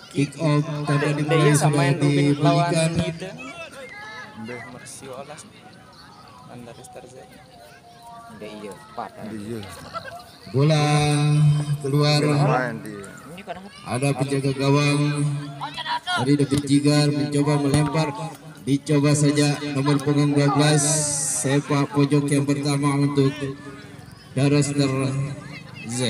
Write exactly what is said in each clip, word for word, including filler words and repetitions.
kick off tanda dimulai sudah dibunyikan. Bola keluar, ada penjaga gawang dari David Jigar mencoba melempar, dicoba saja nomor punggung dua belas sepak pojok yang pertama untuk Darester Z.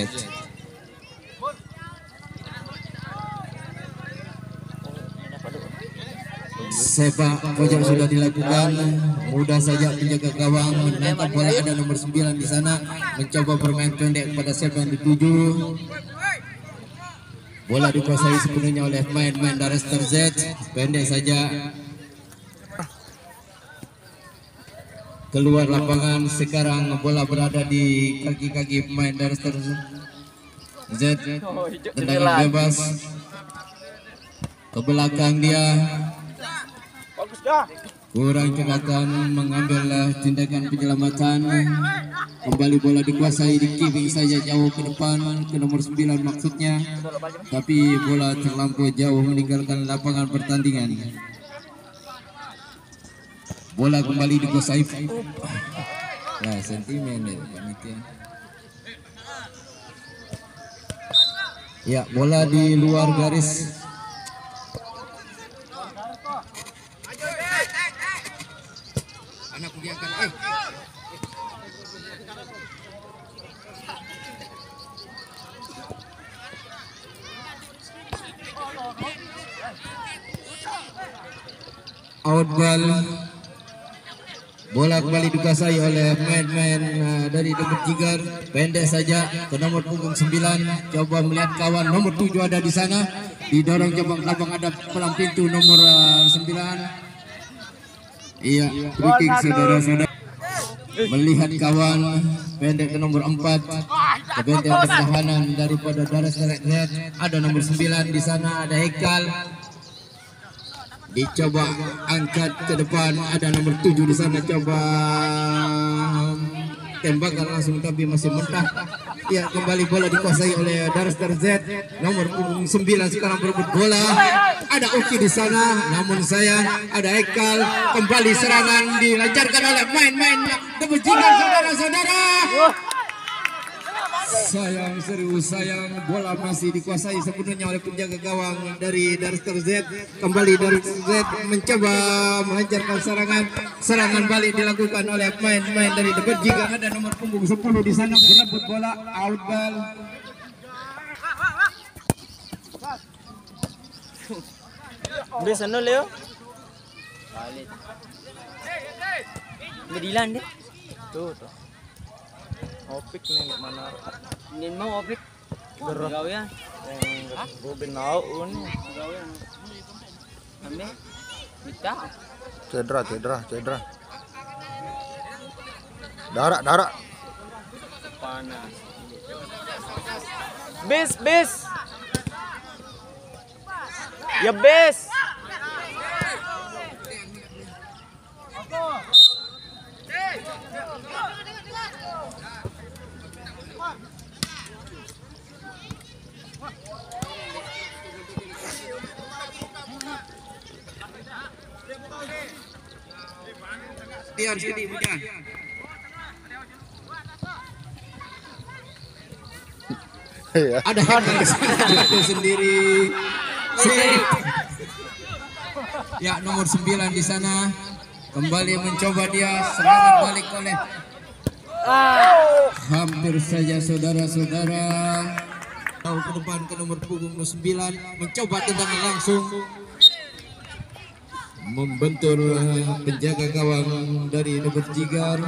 Sepak pojok sudah dilakukan, mudah saja penjaga gawang menangkap bola. Ada nomor sembilan di sana mencoba bermain pendek pada sepak yang dituju. Bola dikuasai sepenuhnya oleh main-main Darester Z, pendek saja keluar lapangan. Sekarang bola berada di kaki-kaki pemain Darester Z. Tendangan bebas ke belakang dia. Kurang kelihatan mengambil tindakan penyelamatan. Kembali bola dikuasai, di kiri saja jauh ke depan, ke nomor sembilan maksudnya. Tapi bola terlampau jauh meninggalkan lapangan pertandingan. Bola kembali dikuasai. Ya, sentimen ya, panitia. Ya, bola di luar garis. Anak kugiakan, eh. Out ball. Bola kembali dikuasai oleh main-main uh, dari David Jigar, pendek saja ke nomor punggung sembilan. Coba melihat kawan, nomor tujuh ada di sana, didorong coba lapang, ada pelang pintu nomor uh, sembilan. Iya, free kick saudara-saudara. Melihat kawan, pendek ke nomor empat, ke benteng pertahanan daripada Darester Z. Ada nomor sembilan di sana, ada Hekal. Dicoba angkat ke depan, ada nomor tujuh di sana, coba tembakan langsung tapi masih mentah. Ya, kembali bola dikuasai oleh Darester Z. Nomor punggung sembilan sekarang berebut bola. Ada Uki di sana, namun sayang ada Hekal. Kembali serangan dilancarkan oleh main-main David Jigar, saudara-saudara. Sayang, serius sayang, bola masih dikuasai sepenuhnya oleh penjaga gawang dari Darester Z. Kembali Darester Z mencoba melancarkan serangan. Serangan balik dilakukan oleh main-main dari David Jigar. Ada nomor punggung sepuluh di sana berebut bola, out ball. Bisa no Leo. Balik. Medilan deh. Tuh tuh. Opik nih mana? Nin mau opik. Bergawian. Gue benau un. Bergawian. Ame. Kita. Cedera, cedera, cedera. Darak, darak. Panas. Bis, bis. Ya bis. Biar sini mudah. Ada jatuh sendiri. Sip. Ya, nomor sembilan di sana kembali mencoba dia, serangan balik oleh hampir saja saudara-saudara. Tahu ke depan ke nomor punggung sembilan, mencoba tendangan langsung, membentur penjaga gawang dari David Jigar.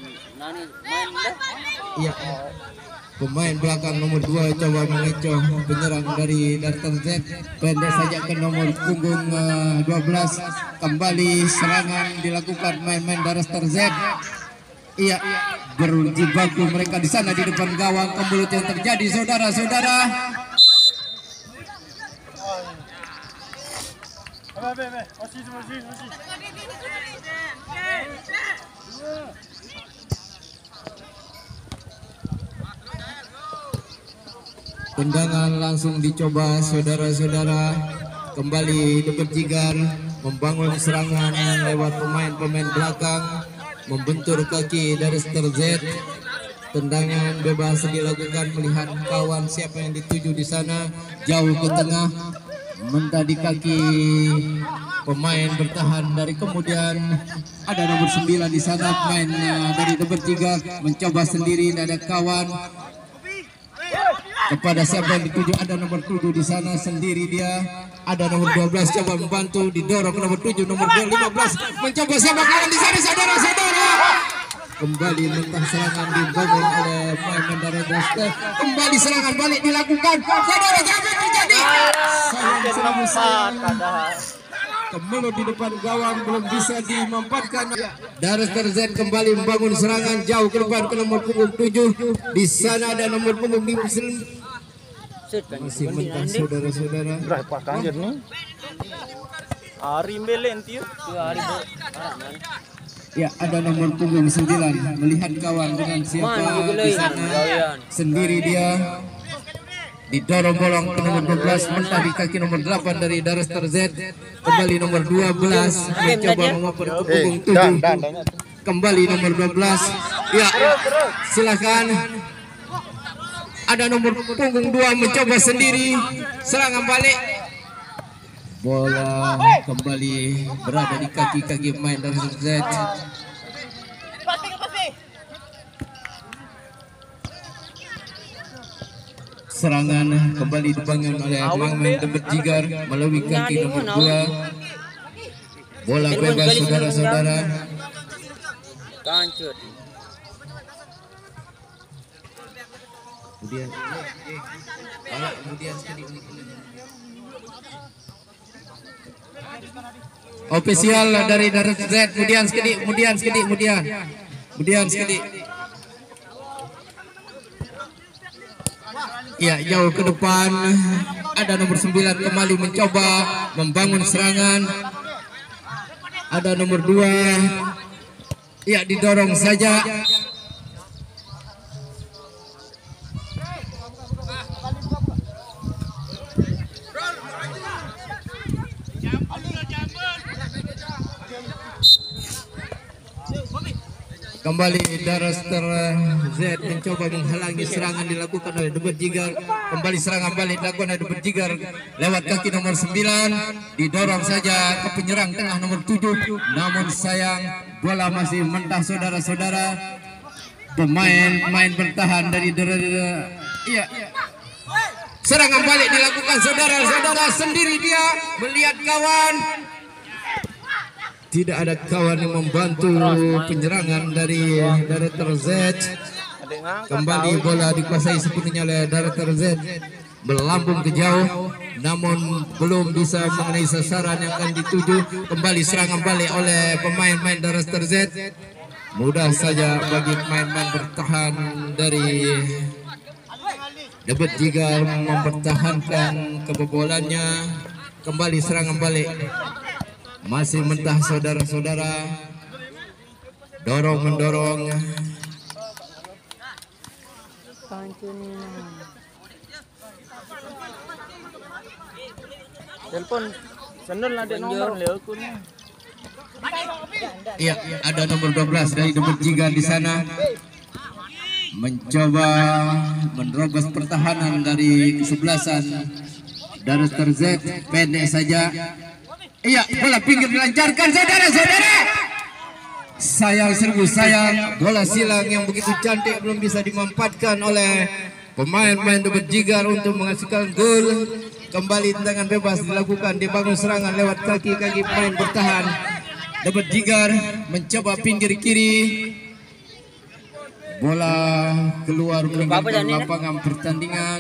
Iya, pemain belakang nomor dua coba mengecoh penyerang dari Darester Z, pendek saja ke nomor punggung uh, dua belas. Kembali serangan dilakukan main-main Darester Z. Iya, berjibaku mereka di sana di depan gawang. Kemulut yang terjadi saudara-saudara. Tendangan langsung dicoba saudara-saudara. kembali Dapat Jigar membangun serangan lewat pemain-pemain belakang, membentur kaki dari Star Z. Tendangan bebas dilakukan, melihat kawan siapa yang dituju di sana, jauh ke tengah, mentah di kaki pemain bertahan dari, kemudian ada nomor sembilan di sana, pemain uh, dari Dapat Jigar mencoba sendiri, ada kawan kepada siapa yang dituju, ada nomor tujuh di sana sendiri dia, ada nomor dua belas coba membantu, didorong ke nomor tujuh, nomor lima belas mencoba siapa kawan di sana, saudara-saudara. Kembali mentah serangan dibangun oleh pemain dari Dasar. Kembali serangan balik dilakukan. Saudara, apa yang terjadi? Sayang serang sayang. Kemudian di depan gawang belum bisa dimampatkan. Dasar Z kembali membangun serangan jauh ke depan ke nomor punggung tujuh. Di sana ada nomor punggung lima. Masih mentah saudara-saudara. Berapa kanjir nih? Ari belen tiu. Ari ya, ada nomor punggung sembilan melihat kawan dengan siapa di sana, sendiri dia, didorong bolong ke nomor dua belas, mentah di kaki nomor delapan dari Darustar Z. Kembali nomor dua belas mencoba mengoper ke punggung tujuh, kembali nomor dua belas. Ya, silakan. Ada nomor punggung dua mencoba sendiri, serangan balik. Bola kembali berada di kaki-kaki pemain dari Z. Serangan kembali dibangun oleh pemain Dapat Jigar melalui kaki nomor dua. Bola bebas saudara-saudara. Kemudian, kemudian ofisial dari Darut Z, kemudian sekali, kemudian sekali, kemudian, kemudian sekali. Ya, jauh ke depan ada nomor sembilan kembali mencoba membangun serangan. Ada nomor dua, ya didorong saja. Kembali Darustar Z mencoba menghalangi serangan dilakukan oleh Dapat Jigar. Kembali serangan balik dilakukan oleh Dapat Jigar lewat kaki nomor sembilan, didorong saja ke penyerang tengah nomor tujuh, namun sayang bola masih mentah saudara-saudara. Pemain-pemain bertahan dari Darustar. Iya. Serangan balik dilakukan saudara-saudara, sendiri dia melihat kawan. Tidak ada kawan yang membantu penyerangan dari Darustar Z. Kembali bola dikuasai sepenuhnya oleh Darustar Z, melambung ke jauh, namun belum bisa mengenai sasaran yang akan dituju. Kembali serangan balik oleh pemain-pemain Darustar Z. Mudah saja bagi pemain-pemain bertahan dari Dapat Jigar mempertahankan kebobolannya. Kembali serangan balik. Masih mentah saudara-saudara, dorong mendorong. Telepon sendal ada nomor leukun. Iya, ada nomor dua belas dari Dapat Jigar di sana. Mencoba menerobos pertahanan dari kesebelasan Darustar Z, pendek saja. Iya, bola pinggir dilancarkan saudara-saudara. Sayang serbu sayang, bola silang yang begitu cantik belum bisa dimanfaatkan oleh pemain-pemain Dapat Jigar untuk menghasilkan gol. Kembali tendangan bebas dilakukan, dibangun serangan lewat kaki-kaki pemain bertahan. Dapat Jigar mencoba pinggir kiri. Bola keluar meninggalkan lapangan pertandingan.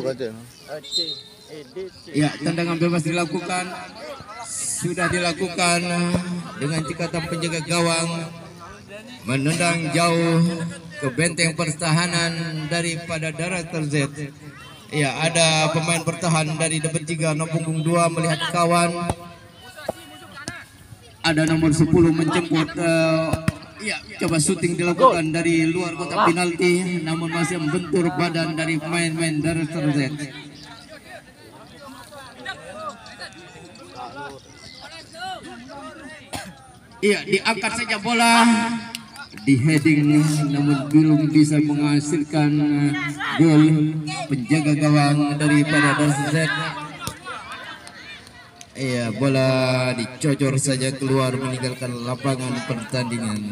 Ya, tendangan bebas dilakukan. Sudah dilakukan dengan cikatan penjaga gawang, menendang jauh ke benteng pertahanan daripada Darustar Z. Ya, ada pemain bertahan dari Dapat Jigar nomor punggung dua melihat kawan. Ada nomor sepuluh menjemput. Uh, ya, coba syuting dilakukan dari luar kotak penalti, namun masih membentur badan dari pemain-pemain Darustar Z. Iya, diangkat saja bola di heading namun belum bisa menghasilkan gol. Penjaga gawang daripada Darus Z. Iya, bola dicocor saja keluar meninggalkan lapangan pertandingan.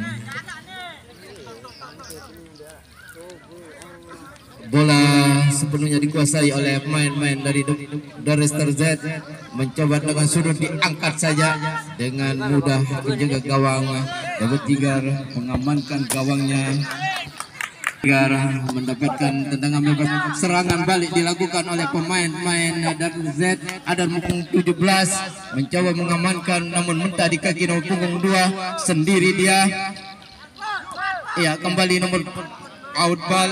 Bola sepenuhnya dikuasai oleh pemain-pemain dari Darus Z. Mencoba dengan sudut diangkat saja dengan mudah penjaga gawang David Tigar mengamankan gawangnya. Tigar mendapatkan tendangan bebas. Serangan balik dilakukan oleh pemain-pemain Darus Z. Ada punggung tujuh belas mencoba mengamankan namun mentah di kaki nomor punggung dua sendiri dia. Ya, kembali nomor out ball.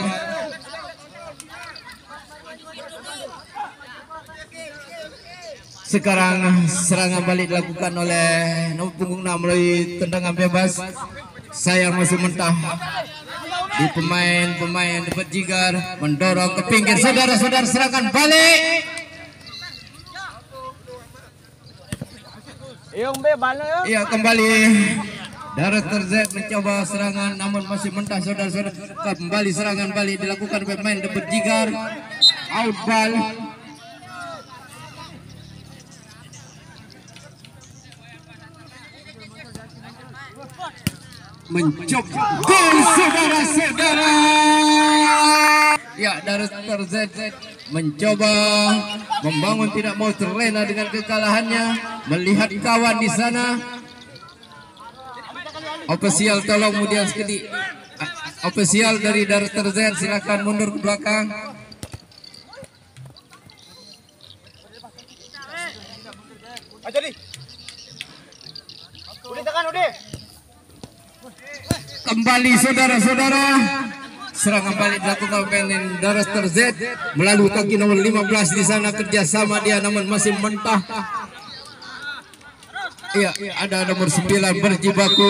Sekarang serangan balik dilakukan oleh nomor punggung enam melalui tendangan bebas. Sayang masih mentah di pemain-pemain Dapat Jigar mendorong ke pinggir. Saudara-saudara, serangan balik. Iya, kembali Darus Z mencoba serangan namun masih mentah. Saudara-saudara, kembali serangan balik dilakukan pemain Dapat Jigar. Out ball. Mencoba gol, saudara-saudara. Ya, Darus Z mencoba membangun, tidak mau terlena dengan kekalahannya. Melihat kawan di sana. Ofisial tolong kemudian sekali. Ofisial dari Darus Z silakan mundur ke belakang. Kembali saudara-saudara, serangan balik dilakukan pemain Darus Z melalui kaki nomor lima belas di sana, kerjasama dia namun masih mentah. Iya, ada nomor sembilan berjibaku,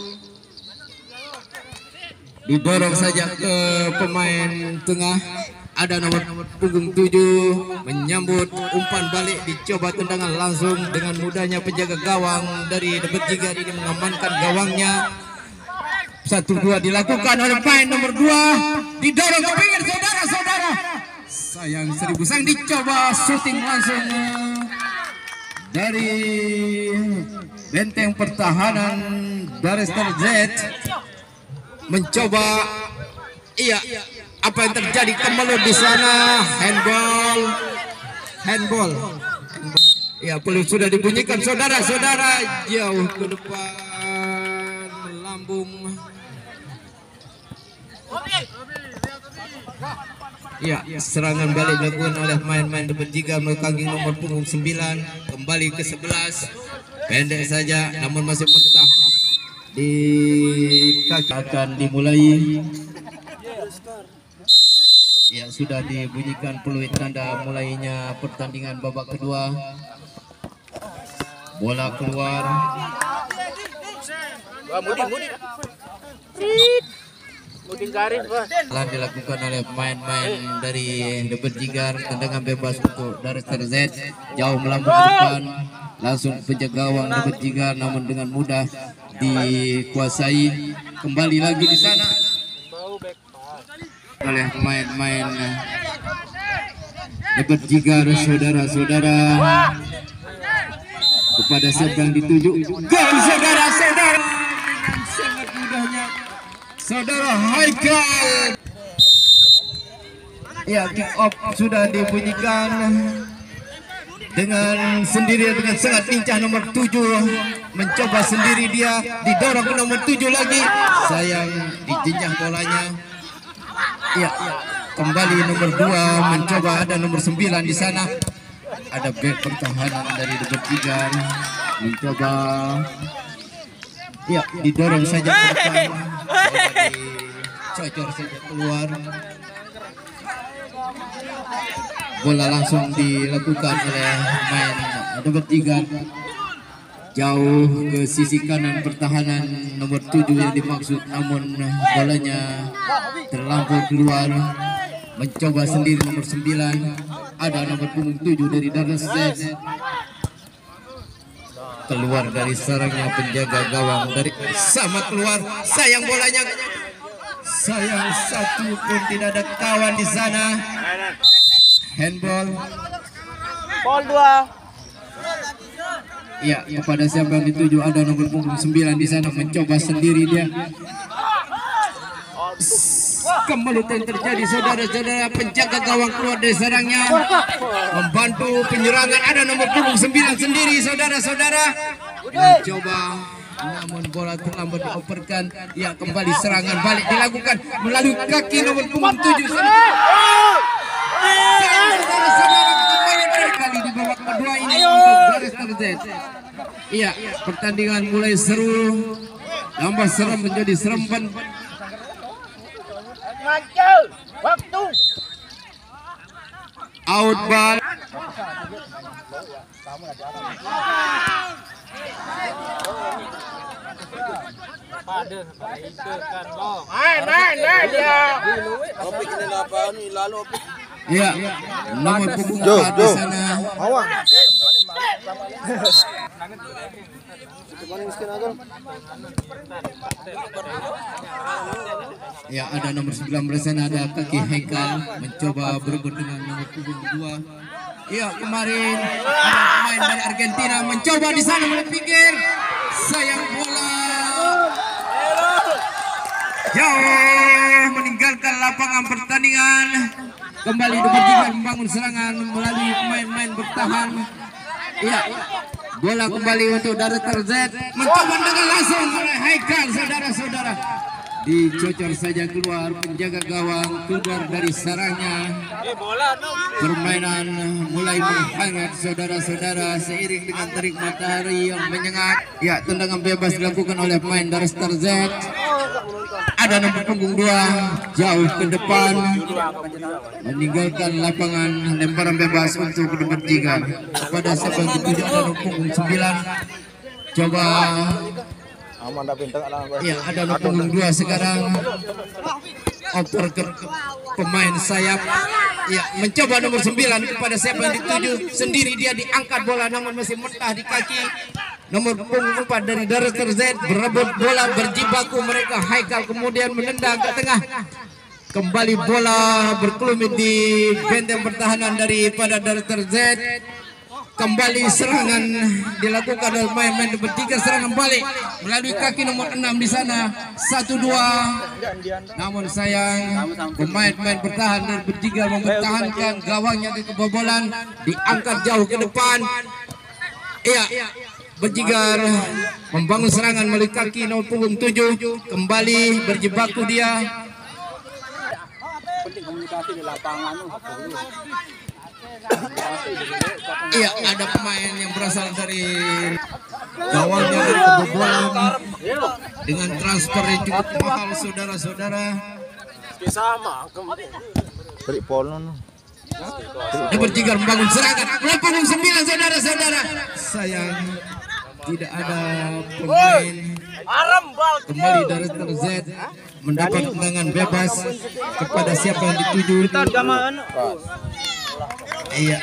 didorong saja ke pemain tengah. Ada nomor punggung tujuh menyambut umpan balik, dicoba tendangan langsung dengan mudahnya penjaga gawang dari Dapat Jigar ini mengamankan gawangnya. Satu dua dilakukan oleh pemain nomor dua, didorong ke pinggir saudara-saudara. Sayang seribu sayang, dicoba syuting langsung dari benteng pertahanan Darus Z. Mencoba, iya, apa yang terjadi kembali di sana? Handball, handball. Ya, peluit sudah dibunyikan saudara-saudara, jauh ke depan melambung. Ya, serangan balik dilakukan oleh pemain-pemain Dapat Jigar melalui nomor punggung sembilan, kembali ke sebelas. Pendek saja namun masih mentah di kaki. Akan dimulai. Ya, sudah dibunyikan peluit tanda mulainya pertandingan babak kedua. Bola keluar. Telah dilakukan oleh pemain-pemain dari Dapat Jigar. Tendangan bebas untuk Darus Z, jauh melambung ke depan, langsung penjaga gawang Dapat Jigar namun dengan mudah dikuasai. Kembali lagi di sana oleh pemain-pemain Dapat Jigar, saudara-saudara. Kepada siapa yang dituju, gol saudara-saudara. Sangat mudahnya saudara Haikal. Ya, kick off sudah dibunyikan dengan sendiri dengan sangat lincah. Nomor tujuh mencoba sendiri, dia didorong ke nomor tujuh lagi. Sayang dijenjang bolanya. Ya, kembali nomor dua mencoba, ada nomor sembilan di sana. Ada back pertahanan dari Dapat Jigar mencoba. Ya, didorong saja ke depan. Dicocor saja keluar. Bola langsung dilakukan oleh pemain Dapat Jigar. Jauh ke sisi kanan pertahanan nomor tujuh yang dimaksud, namun bolanya terlampau keluar. Mencoba sendiri nomor sembilan, ada nomor punggung tujuh dari Darus Z. keluar dari sarangnya penjaga gawang dari sama keluar, sayang bolanya, sayang satu pun tidak ada kawan di sana. Handball. Ball dua. Ya, kepada siapa yang dituju, ada nomor punggung sembilan di sana mencoba sendiri dia. Kemelutan terjadi saudara-saudara, penjaga gawang keluar dari sarangnya membantu penyerangan, ada nomor punggung sembilan sendiri saudara-saudara mencoba, namun bola terlambat dioperkan. Ya, kembali serangan balik dilakukan melalui kaki nomor punggung tujuh. Saudara-saudara, kembali kali di babak kedua ini untuk Darester Z. Iya, pertandingan mulai seru, tambah serem menjadi seremban. Ngancel waktu. Out ball. Main, main, main ya. Iya, nomor punggung Jo, empat di Jo. sana. Awang. Ya, ada nomor sembilan belas sana, ada kaki Hengkal mencoba berebut dengan nomor punggung dua. Iya, kemarin ada pemain dari Argentina mencoba di sana berpikir, sayang bola jauh meninggalkan lapangan pertandingan. Kembali berjiga membangun serangan melalui pemain-pemain bertahan. Iya, bola kembali untuk Darester Z, mencoba dengan langsung oleh Haikal, saudara-saudara. Dicocor saja keluar, penjaga gawang keluar dari sarangnya. Permainan mulai menghangat saudara-saudara seiring dengan terik matahari yang menyengat. Ya, tendangan bebas dilakukan oleh pemain Darester Z. Ada nomor punggung dua jauh ke depan meninggalkan lapangan, lemparan bebas untuk kedua tiga. Pada siapa yang dituju, ada nomor punggung sembilan. Coba. Ya, ada nomor punggung dua sekarang. Oper ke pemain sayap. Ya, mencoba nomor sembilan kepada siapa yang dituju, sendiri dia diangkat bola namun masih mentah di kaki. Nomor punggung empat dari Darester Z berebut bola, berjibaku mereka. Haikal kemudian menendang ke tengah. Kembali bola berkelumit di benteng pertahanan daripada Darester Z. Kembali serangan dilakukan oleh pemain-pemain bertiga, serangan balik melalui kaki nomor enam di sana. Satu dua. Namun sayang, pemain-pemain bertahan dan bertiga mempertahankan gawangnya di kebobolan, diangkat jauh ke depan. Iya, berjigar membangun serangan melalui kaki nomor punggung tujuh. Kembali berjibaku dia. Penting komunikasi di lapangan. Iya, ada pemain yang berasal dari gawangnya dari kebobolan dengan transfer yang cukup mahal saudara-saudara. Sama. Beri polon. Dia berjigar membangun serangan melalui punggung sembilan saudara-saudara. Sayang, tidak ada pemain. Kembali Darester Z mendapat tendangan bebas kepada siapa yang dituju. Iya.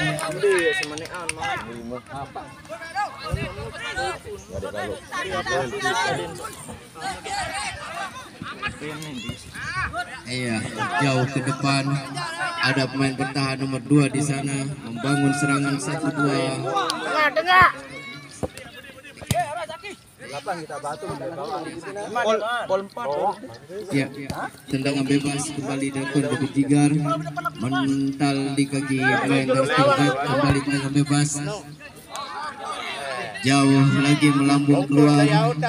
Iya, jauh ke depan. Ada pemain bertahan nomor dua di sana membangun serangan satu dua. Tengah-tengah. Pol, pol empat. Ya, tendangan bebas kembali dilakukan dari Jigar, mental di kaki pemain Darester Z. Kembali tendangan bebas, jauh lagi melambung keluar.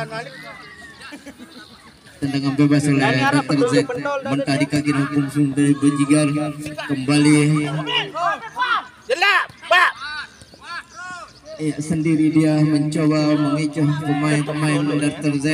Tendangan bebas oleh Darester Z, mentah di kaki punggung dari Berjigar. Kembali Jelak, Pak. ya, sendiri dia mencoba mengecoh pemain-pemain Darester Z.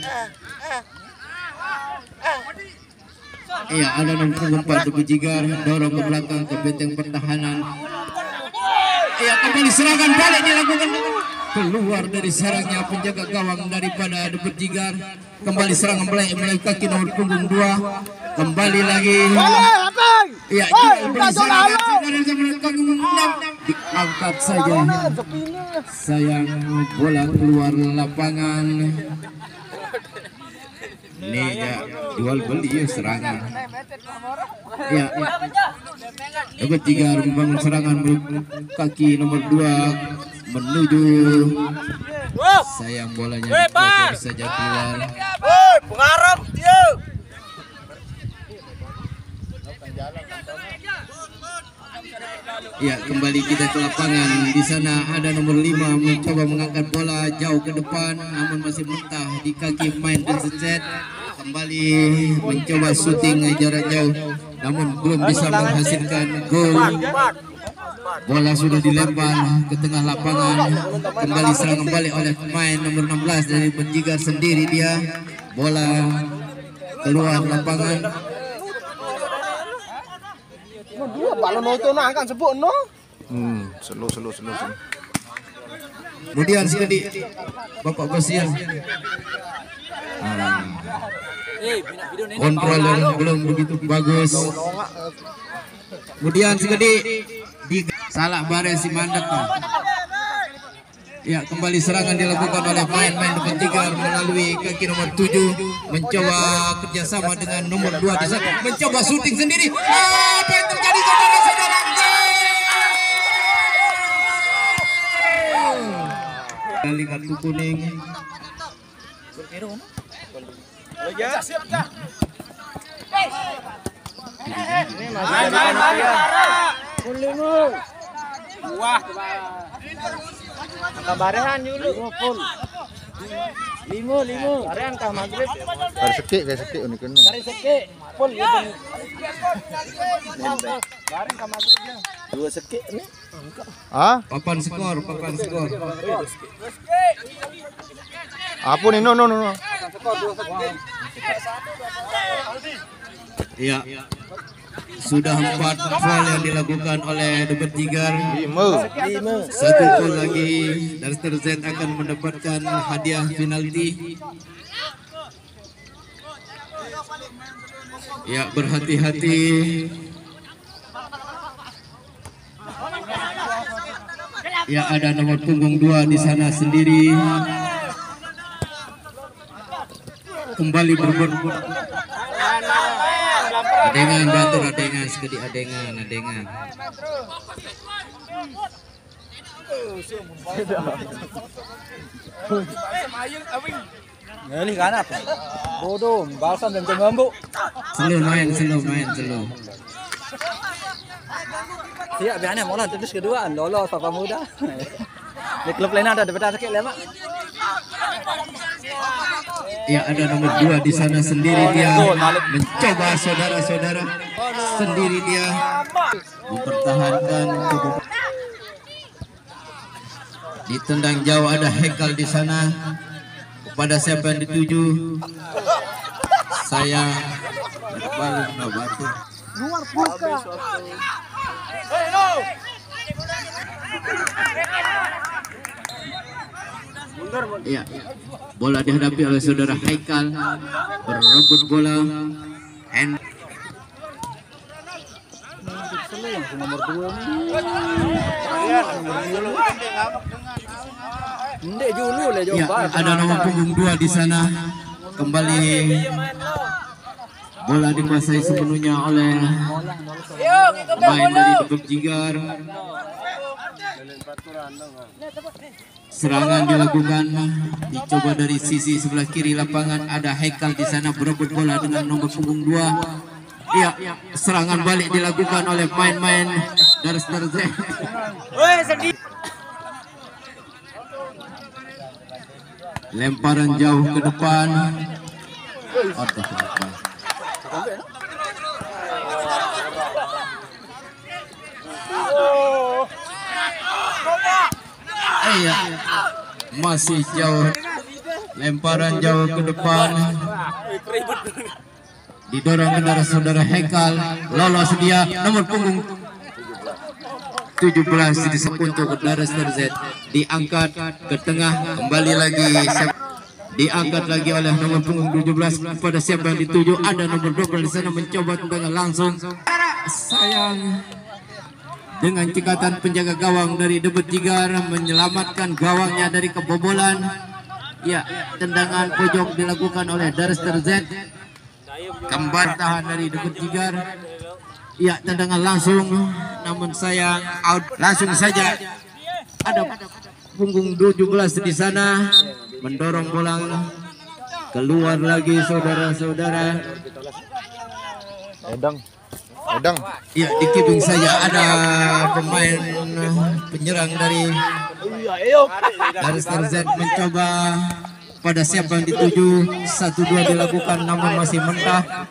Iya, ada nomor punggung empat Berjigar, dorong ke belakang ke benteng pertahanan. Iya, kembali serangan balik dilakukan, keluar dari sarangnya penjaga gawang daripada Berjigar. Kembali serangan balik melalui kaki nomor punggung dua. Kembali lagi. Iya, kembali serangan punggung enam. diangkat saja, sayang bola keluar lapangan. Ini ya jual beli ya serangan. Ya, ya. Dapat tiga membangun serangan kaki nomor dua menuju. Sayang bolanya dipotong saja keluar. Pengarap dia. Ya, kembali kita ke lapangan. Di sana ada nomor lima mencoba mengangkat bola jauh ke depan, namun masih mentah di kaki main Denset. Kembali mencoba syuting jarak jauh, namun belum bisa menghasilkan gol. Bola sudah dilempar ke tengah lapangan. Kembali serangan balik oleh pemain nomor enam belas dari Penjigar sendiri dia. Bola keluar lapangan. Dua balon itu nak kan sebut no. Hmm, slow slow slow. slow. Kemudian sekali Bapak Basian. Hmm. Kontrol yang belum begitu bagus. Kemudian sekali di salah baris si Mandak. Ya, kembali serangan dilakukan oleh main-main Penjigar melalui kaki nomor tujuh, mencoba kerjasama dengan nomor dua di sana, mencoba syuting sendiri. Apa yang terjadi saudara-saudara? Kali kartu kuning. Wah, kabarehan dulu. Full. Lima, lima. Kabarehan kah maghrib? Kari sekik, kari sekik unik kena. Kari sekik. Full ya. Kabarehan kah maghrib ya. Dua sekik ni. Ah? Papan skor, papan skor. Apa ni? No, no, no, no. Iya. Sudah empat gol yang dilakukan oleh The Penjigar. Lima. Satu gol lagi dari Sterzet akan mendapatkan hadiah penalti. Ya, berhati-hati. Ya, ada nomor punggung dua di sana sendiri. Kembali berburu. Adengan batur, adengan sekali, adengan, adengan. Ngelih kan apa? Bodoh, balsam dan jembambuk. Slow main, slow main, slow. Siap biarnya mola terus kedua lolos Papa Muda. Di klub lain ada dapat sakit lemak. Ya, ada nomor dua di sana sendiri dia mencoba saudara-saudara sendiri dia mempertahankan tubuh. Ditendang jauh ada Hekal di sana. Kepada siapa yang dituju? Saya balik batu. Luar buka. Ya, bola dihadapi oleh saudara Haikal, berebut bola, and Nomor dua ni. ya, ada nomor punggung dua di sana. Kembali bola dikuasai sepenuhnya oleh pemain dari The Penjigar. Serangan dilakukan, dicoba dari sisi sebelah kiri lapangan. Ada Haikal di sana berebut bola dengan nomor punggung dua. Iya, serangan balik dilakukan oleh main-main dari Sterzet. Lemparan jauh ke depan. Oh, ke depan. Iya, masih jauh. Lemparan jauh ke depan. Didorong kendara saudara Haikal. Lolos dia nomor punggung tujuh belas untuk kendara Sterzet. Diangkat ke tengah, kembali lagi. Diangkat lagi oleh nomor punggung tujuh belas pada siapa yang dituju. Ada nomor dua belas di sana mencoba tendangan langsung. Sayang. dengan cekatan penjaga gawang dari Debet Jigar menyelamatkan gawangnya dari kebobolan. Ya, tendangan pojok dilakukan oleh Darster Z. Kembar tahan dari Debet Jigar. Ya, tendangan langsung, namun sayang out. Langsung saja ada punggung tujuh belas di sana mendorong bola keluar lagi, saudara-saudara. Edang. Edang. Ya, di kiping saja ada pemain penyerang dari Darster Z mencoba pada siapa yang dituju. Satu dua dilakukan namun masih mentah.